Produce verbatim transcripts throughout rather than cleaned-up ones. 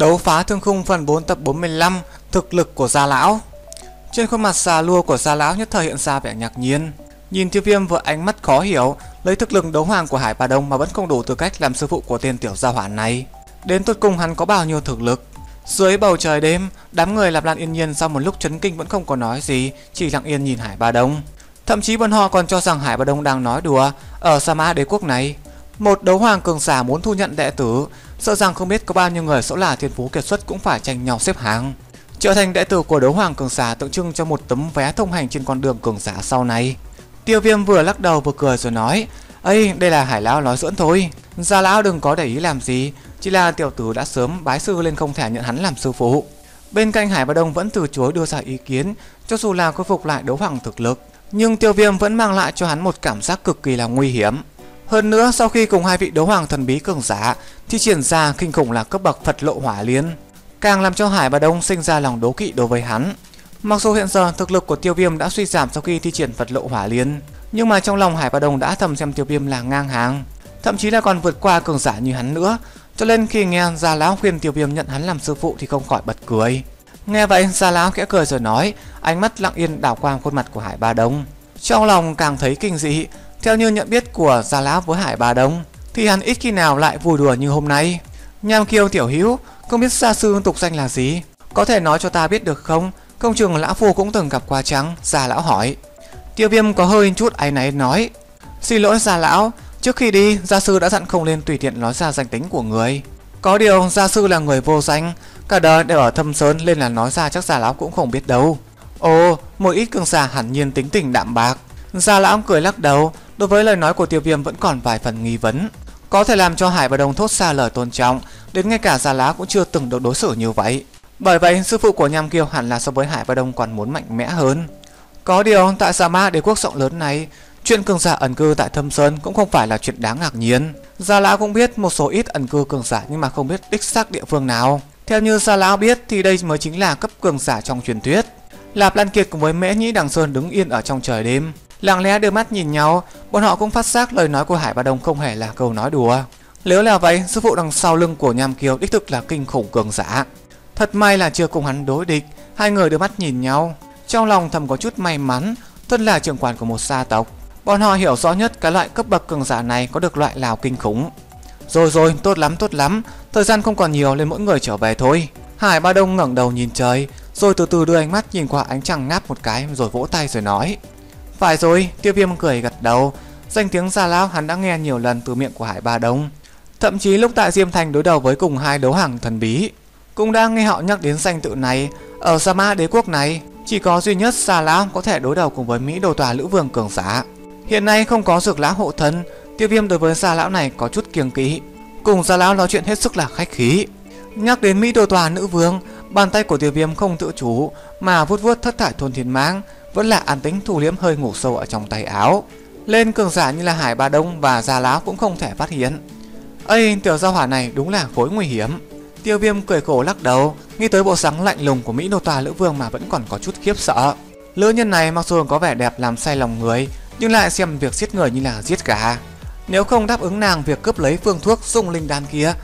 Đấu phá thương khung phần bốn tập bốn mươi lăm. Thực lực của Gia Lão. Trên khuôn mặt già lua của Gia Lão nhất thời hiện ra vẻ ngạc nhiên. Nhìn Tiêu Viêm với ánh mắt khó hiểu, lấy thực lực đấu hoàng của Hải Bà Đông mà vẫn không đủ tư cách làm sư phụ của tên tiểu gia hỏa này. Đến tột cùng hắn có bao nhiêu thực lực? Dưới bầu trời đêm, đám người Lạp Lan yên nhiên sau một lúc chấn kinh vẫn không có nói gì, chỉ lặng yên nhìn Hải Bà Đông. Thậm chí bọn họ còn cho rằng Hải Bà Đông đang nói đùa. Ở Sa Mã Đế quốc này, một đấu hoàng cường giả muốn thu nhận đệ tử, sợ rằng không biết có bao nhiêu người dẫu là thiên phú kiệt xuất cũng phải tranh nhau xếp hàng, trở thành đệ tử của đấu hoàng cường giả, tượng trưng cho một tấm vé thông hành trên con đường cường giả sau này. Tiêu Viêm vừa lắc đầu vừa cười rồi nói: "Ây, đây là Hải lão nói giỡn thôi. Gia lão đừng có để ý làm gì, chỉ là tiểu tử đã sớm bái sư lên không thể nhận hắn làm sư phụ." Bên cạnh Hải Bà Đông vẫn từ chối đưa ra ý kiến, cho dù là khôi phục lại đấu hoàng thực lực, nhưng Tiêu Viêm vẫn mang lại cho hắn một cảm giác cực kỳ là nguy hiểm. Hơn nữa, sau khi cùng hai vị đấu hoàng thần bí cường giả thì triển ra kinh khủng là cấp bậc Phật Lộ Hỏa Liên, càng làm cho Hải Bà Đông sinh ra lòng đố kỵ đối với hắn. Mặc dù hiện giờ thực lực của Tiêu Viêm đã suy giảm sau khi thi triển Phật Lộ Hỏa Liên, nhưng mà trong lòng Hải Bà Đông đã thầm xem Tiêu Viêm là ngang hàng, thậm chí là còn vượt qua cường giả như hắn nữa. Cho nên khi nghe Gia Lão khuyên Tiêu Viêm nhận hắn làm sư phụ thì không khỏi bật cười. Nghe vậy, Gia Lão khẽ cười rồi nói, ánh mắt lặng yên đảo qua khuôn mặt của Hải Bà Đông, trong lòng càng thấy kinh dị. Theo như nhận biết của Gia Lão với Hải Bà Đông thì hắn ít khi nào lại vui đùa như hôm nay. Nham Kiêu tiểu hữu, không biết gia sư tục danh là gì, có thể nói cho ta biết được không? Công trường lão phu cũng từng gặp qua chăng? Gia Lão hỏi. Tiêu Viêm có hơi chút áy náy nói: "Xin lỗi Gia Lão, trước khi đi gia sư đã dặn không nên tùy tiện nói ra danh tính của người. Có điều gia sư là người vô danh, cả đời đều ở Thâm Sơn, nên là nói ra chắc Gia Lão cũng không biết đâu." Ồ, một ít cường giả hẳn nhiên tính tình đạm bạc. Gia Lão cười lắc đầu, đối với lời nói của Tiêu Viêm vẫn còn vài phần nghi vấn, có thể làm cho Hải Bà Đông thốt ra lời tôn trọng, đến ngay cả Gia Lão cũng chưa từng được đối xử như vậy. Bởi vậy sư phụ của Nham Kiêu hẳn là so với Hải Bà Đông còn muốn mạnh mẽ hơn. Có điều tại Sa Mã Đế quốc rộng lớn này, chuyện cường giả ẩn cư tại Thâm Sơn cũng không phải là chuyện đáng ngạc nhiên. Gia Lão cũng biết một số ít ẩn cư cường giả, nhưng mà không biết đích xác địa phương nào. Theo như Gia Lão biết thì đây mới chính là cấp cường giả trong truyền thuyết. Lạp Lan Kiệt cùng với Mễ Nhĩ Đằng Sơn đứng yên ở trong trời đêm, lặng lẽ đưa mắt nhìn nhau. Bọn họ cũng phát giác lời nói của Hải Bà Đông không hề là câu nói đùa. Nếu là vậy, sư phụ đằng sau lưng của Nham Kiêu đích thực là kinh khủng cường giả. Thật may là chưa cùng hắn đối địch. Hai người đưa mắt nhìn nhau, trong lòng thầm có chút may mắn. Thân là trưởng quản của một gia tộc, bọn họ hiểu rõ nhất cái loại cấp bậc cường giả này có được loại nào kinh khủng. Rồi rồi, tốt lắm tốt lắm, thời gian không còn nhiều nên mỗi người trở về thôi. Hải Bà Đông ngẩng đầu nhìn trời, rồi từ từ đưa ánh mắt nhìn qua ánh trăng ngáp một cái, rồi vỗ tay rồi nói: "Phải rồi." Tiêu Viêm cười gật đầu. Danh tiếng Gia Lão hắn đã nghe nhiều lần từ miệng của Hải Bà Đông, thậm chí lúc tại Diêm Thành đối đầu với cùng hai đấu hoàng thần bí cũng đang nghe họ nhắc đến danh tự này. Ở Sa Mã Đế quốc này chỉ có duy nhất Gia Lão có thể đối đầu cùng với Mỹ Đồ Tòa Lữ Vương cường giả. Hiện nay không có Dược Lão hộ thân, Tiêu Viêm đối với Gia Lão này có chút kiêng kỵ, cùng Gia Lão nói chuyện hết sức là khách khí. Nhắc đến Mỹ Đồ Tòa Nữ Vương, bàn tay của Tiêu Viêm không tự chủ mà vuốt vuốt thất thải thôn thiên mãng, vẫn là an tĩnh thu liễm hơi ngủ sâu ở trong tay áo. Lên cường giả như là Hải Bà Đông và Gia Lão cũng không thể phát hiện. Ây, tiểu gia hỏa này đúng là khối nguy hiểm. Tiêu Viêm cười khổ lắc đầu, nghĩ tới bộ dáng lạnh lùng của Mỹ Đồ Tòa Lữ Vương mà vẫn còn có chút khiếp sợ. Nữ nhân này mặc dù có vẻ đẹp làm say lòng người, nhưng lại xem việc giết người như là giết gà. Nếu không đáp ứng nàng việc cướp lấy phương thuốc dung linh đan kia,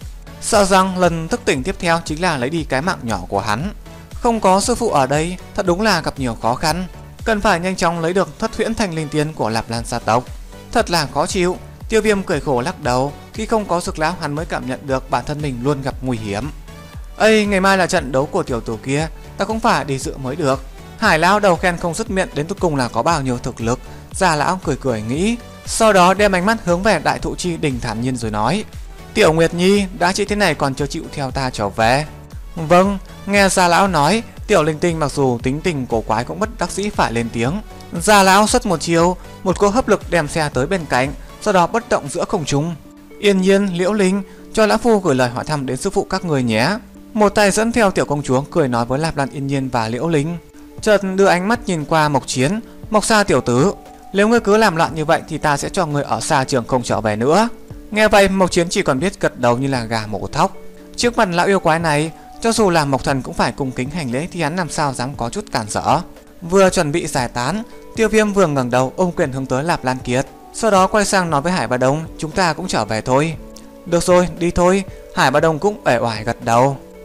sợ rằng lần thức tỉnh tiếp theo chính là lấy đi cái mạng nhỏ của hắn. Không có sư phụ ở đây, thật đúng là gặp nhiều khó khăn, cần phải nhanh chóng lấy được Thất Huyễn Thành Linh Tiên của Lạp Lan gia tộc. Thật là khó chịu. Tiêu Viêm cười khổ lắc đầu, khi không có Dược Lão hắn mới cảm nhận được bản thân mình luôn gặp nguy hiểm. Ây, ngày mai là trận đấu của tiểu tử kia, ta cũng phải đi dự mới được. Hải Lão đầu khen không dứt miệng, đến cuối cùng là có bao nhiêu thực lực. Gia Lão cười cười nghĩ, sau đó đem ánh mắt hướng về Đại Thụ Chi Đình thản nhiên rồi nói: "Tiểu Nguyệt Nhi, đã chị thế này còn chưa chịu theo ta trở về?" "Vâng." Nghe Gia Lão nói, Tiểu Linh Tinh mặc dù tính tình cổ quái cũng bất đắc dĩ phải lên tiếng. Gia Lão xuất một chiều, một cỗ hấp lực đem xe tới bên cạnh, sau đó bất động giữa không trung. "Yên Nhiên, Liễu Linh, cho lão phu gửi lời hỏi thăm đến sư phụ các người nhé." Một tay dẫn theo tiểu công chúa cười nói với Lạp Lan Yên Nhiên và Liễu Linh, chợt đưa ánh mắt nhìn qua Mộc Chiến. "Mộc Sa tiểu tử, nếu ngươi cứ làm loạn như vậy thì ta sẽ cho ngươi ở xa trường không trở về nữa." Nghe vậy Mộc Chiến chỉ còn biết gật đầu như là gà mổ thóc. Trước mặt lão yêu quái này, cho dù là Mộc Thần cũng phải cung kính hành lễ, thì hắn làm sao dám có chút cản trở. Vừa chuẩn bị giải tán, Tiêu Viêm vừa ngẩng đầu ôm quyền hướng tới Lạp Lan Kiệt, sau đó quay sang nói với Hải Bà Đông: "Chúng ta cũng trở về thôi." "Được rồi, đi thôi." Hải Bà Đông cũng uể oải gật đầu.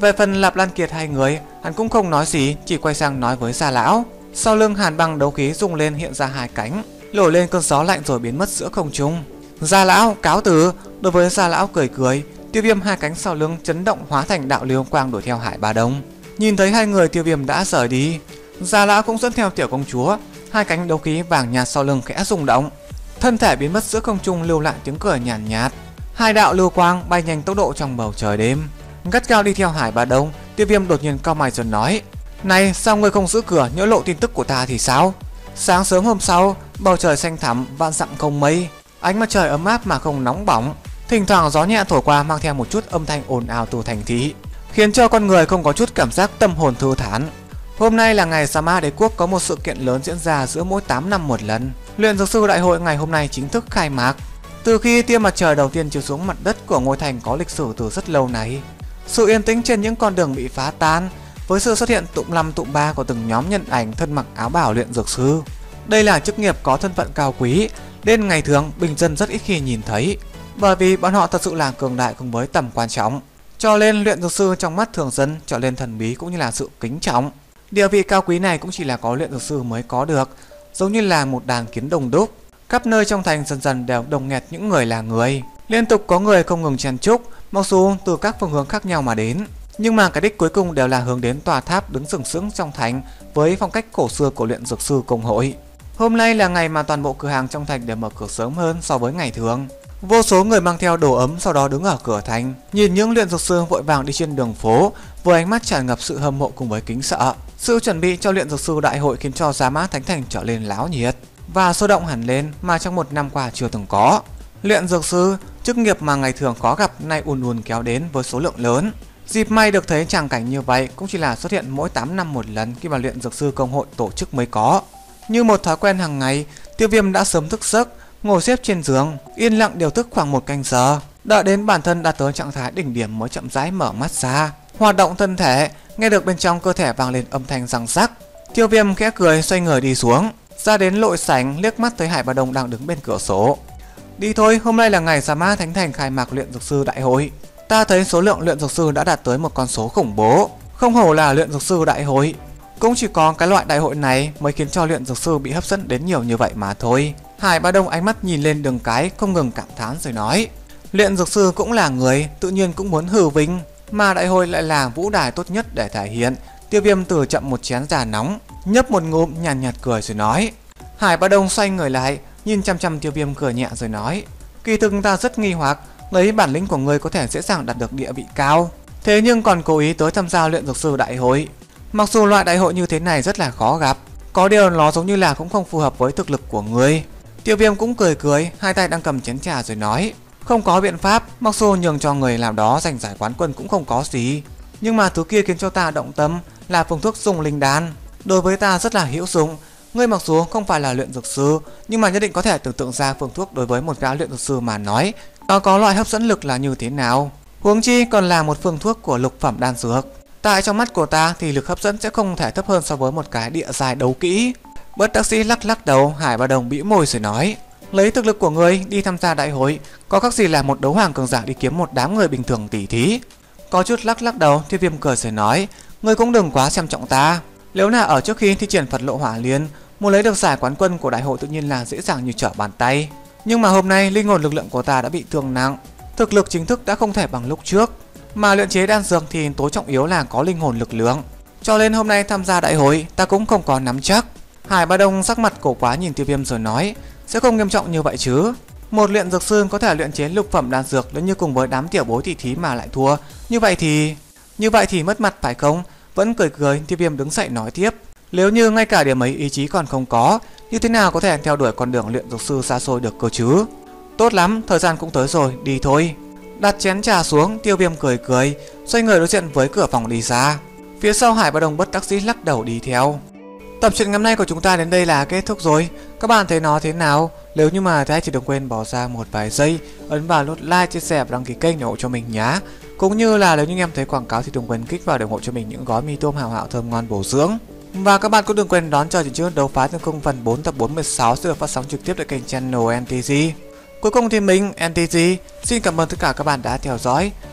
Về phần Lạp Lan Kiệt hai người, hắn cũng không nói gì, chỉ quay sang nói với Gia lão. Sau lưng hàn băng đấu khí rung lên hiện ra hai cánh, nổi lên cơn gió lạnh rồi biến mất giữa không trung. Gia lão cáo từ. Đối với Gia lão cười cười, Tiêu Viêm hai cánh sau lưng chấn động hóa thành đạo liêu quang đuổi theo Hải Ba Đông. Nhìn thấy hai người Tiêu Viêm đã rời đi, Gia lão cũng dẫn theo tiểu công chúa, hai cánh đấu khí vàng nhạt sau lưng khẽ rung động, thân thể biến mất giữa không trung, lưu lại tiếng cười nhàn nhạt, nhạt. Hai đạo lưu quang bay nhanh tốc độ trong bầu trời đêm, gắt gao đi theo Hải Ba Đông. Tiêu Viêm đột nhiên cau mày rồi nói: "Này, sao ngươi không giữ cửa, nhỡ lộ tin tức của ta thì sao?" Sáng sớm hôm sau, bầu trời xanh thẳm, vạn dặm không mây, ánh mặt trời ấm áp mà không nóng bỏng, thỉnh thoảng gió nhẹ thổi qua mang theo một chút âm thanh ồn ào từ thành thị, khiến cho con người không có chút cảm giác tâm hồn thư thản. Hôm nay là ngày Sa Ma Đế Quốc có một sự kiện lớn diễn ra giữa mỗi tám năm một lần. Luyện dược sư đại hội ngày hôm nay chính thức khai mạc. Từ khi tia mặt trời đầu tiên chiếu xuống mặt đất của ngôi thành có lịch sử từ rất lâu này, sự yên tĩnh trên những con đường bị phá tan với sự xuất hiện tụm năm tụm ba của từng nhóm nhân ảnh thân mặc áo bào luyện dược sư. Đây là chức nghiệp có thân phận cao quý, nên ngày thường bình dân rất ít khi nhìn thấy, bởi vì bọn họ thật sự là cường đại cùng với tầm quan trọng, cho nên luyện dược sư trong mắt thường dân trở lên thần bí cũng như là sự kính trọng. Địa vị cao quý này cũng chỉ là có luyện dược sư mới có được, giống như là một đàn kiến đồng đúc. Khắp nơi trong thành dần dần đều đồng nghẹt những người là người, liên tục có người không ngừng chen chúc, mặc dù từ các phương hướng khác nhau mà đến, nhưng mà cái đích cuối cùng đều là hướng đến tòa tháp đứng sừng sững trong thành với phong cách cổ xưa của luyện dược sư công hội. Hôm nay là ngày mà toàn bộ cửa hàng trong thành đều mở cửa sớm hơn so với ngày thường. Vô số người mang theo đồ ấm sau đó đứng ở cửa thành, nhìn những luyện dược sư vội vàng đi trên đường phố với ánh mắt tràn ngập sự hâm mộ cùng với kính sợ. Sự chuẩn bị cho luyện dược sư đại hội khiến cho Gia Mã Thánh Thành trở lên láo nhiệt và sôi động hẳn lên mà trong một năm qua chưa từng có. Luyện dược sư, chức nghiệp mà ngày thường khó gặp, nay ùn ùn kéo đến với số lượng lớn. Dịp may được thấy tràng cảnh như vậy cũng chỉ là xuất hiện mỗi tám năm một lần khi mà luyện dược sư công hội tổ chức mới có. Như một thói quen hàng ngày, Tiêu Viêm đã sớm thức giấc, ngồi xếp trên giường, yên lặng điều thức khoảng một canh giờ, đợi đến bản thân đạt tới trạng thái đỉnh điểm mới chậm rãi mở mắt ra, hoạt động thân thể. Nghe được bên trong cơ thể vang lên âm thanh răng rắc, Tiêu Viêm khẽ cười xoay người đi xuống, ra đến lội sảnh, liếc mắt thấy Hải Ba Đông đang đứng bên cửa sổ. "Đi thôi, hôm nay là ngày Sa Ma Thánh Thành khai mạc luyện dược sư đại hội. Ta thấy số lượng luyện dược sư đã đạt tới một con số khủng bố, không hổ là luyện dược sư đại hội. Cũng chỉ có cái loại đại hội này mới khiến cho luyện dược sư bị hấp dẫn đến nhiều như vậy mà thôi." Hải Ba Đông ánh mắt nhìn lên đường cái, không ngừng cảm thán rồi nói: "Luyện dược sư cũng là người, tự nhiên cũng muốn hư vinh, mà đại hội lại là vũ đài tốt nhất để thể hiện." Tiêu Viêm từ chậm một chén trà nóng, nhấp một ngụm, nhàn nhạt, nhạt cười rồi nói. Hải Ba Đông xoay người lại, nhìn chăm chăm Tiêu Viêm cười nhẹ rồi nói: "Kỳ thực ta rất nghi hoặc, lấy bản lĩnh của ngươi có thể dễ dàng đạt được địa vị cao, thế nhưng còn cố ý tới tham gia luyện dược sư đại hội. Mặc dù loại đại hội như thế này rất là khó gặp, có điều nó giống như là cũng không phù hợp với thực lực của ngươi." Tiêu Viêm cũng cười cười, hai tay đang cầm chén trà rồi nói: "Không có biện pháp, mặc dù nhường cho người làm đó giành giải quán quân cũng không có gì, nhưng mà thứ kia khiến cho ta động tâm là phương thuốc dùng linh đan, đối với ta rất là hữu dụng. Ngươi mặc dù không phải là luyện dược sư, nhưng mà nhất định có thể tưởng tượng ra phương thuốc đối với một gã luyện dược sư mà nói nó có loại hấp dẫn lực là như thế nào. Huống chi còn là một phương thuốc của lục phẩm đan dược. Tại trong mắt của ta thì lực hấp dẫn sẽ không thể thấp hơn so với một cái địa giai đấu kỹ." Bất đắc dĩ lắc lắc đầu, Hải Ba Đông bĩu môi rồi nói: "Lấy thực lực của ngươi đi tham gia đại hội có khác gì là một đấu hoàng cường giả đi kiếm một đám người bình thường tỉ thí." Có chút lắc lắc đầu, Tiêu Viêm cười rồi nói: "Ngươi cũng đừng quá xem trọng ta. Nếu là ở trước khi thi triển Phật Lộ Hỏa Liên, muốn lấy được giải quán quân của đại hội tự nhiên là dễ dàng như trở bàn tay. Nhưng mà hôm nay linh hồn lực lượng của ta đã bị thương nặng, thực lực chính thức đã không thể bằng lúc trước, mà luyện chế đan dược thì tối trọng yếu là có linh hồn lực lượng, cho nên hôm nay tham gia đại hội ta cũng không có nắm chắc." Hải Ba Đông sắc mặt cổ quá nhìn Tiêu Viêm rồi nói: "Sẽ không nghiêm trọng như vậy chứ? Một luyện dược sư có thể luyện chế lục phẩm đan dược nếu như cùng với đám tiểu bối tỷ thí mà lại thua, như vậy thì như vậy thì mất mặt phải không?" Vẫn cười cười, Tiêu Viêm đứng dậy nói tiếp: "Nếu như ngay cả điểm ấy ý chí còn không có, như thế nào có thể theo đuổi con đường luyện dược sư xa xôi được cơ chứ? Tốt lắm, thời gian cũng tới rồi, đi thôi." Đặt chén trà xuống, Tiêu Viêm cười cười, xoay người đối diện với cửa phòng đi ra. Phía sau Hải Ba Đông bất đắc dĩ lắc đầu đi theo. Tập truyện ngày hôm nay của chúng ta đến đây là kết thúc rồi. Các bạn thấy nó thế nào? Nếu như mà thấy thì đừng quên bỏ ra một vài giây ấn vào nút like, chia sẻ và đăng ký kênh để ủng hộ cho mình nhé. Cũng như là nếu như em thấy quảng cáo thì đừng quên kích vào để ủng hộ cho mình những gói mì tôm hào hảo thơm ngon bổ dưỡng. Và các bạn cũng đừng quên đón chờ trận trước đấu phá thiên cung phần bốn tập bốn mươi sáu sẽ được phát sóng trực tiếp tại kênh channel en tê giê. Cuối cùng thì mình en tê giê xin cảm ơn tất cả các bạn đã theo dõi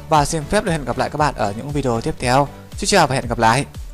và xin phép được hẹn gặp lại các bạn ở những video tiếp theo. Xin chào và hẹn gặp lại.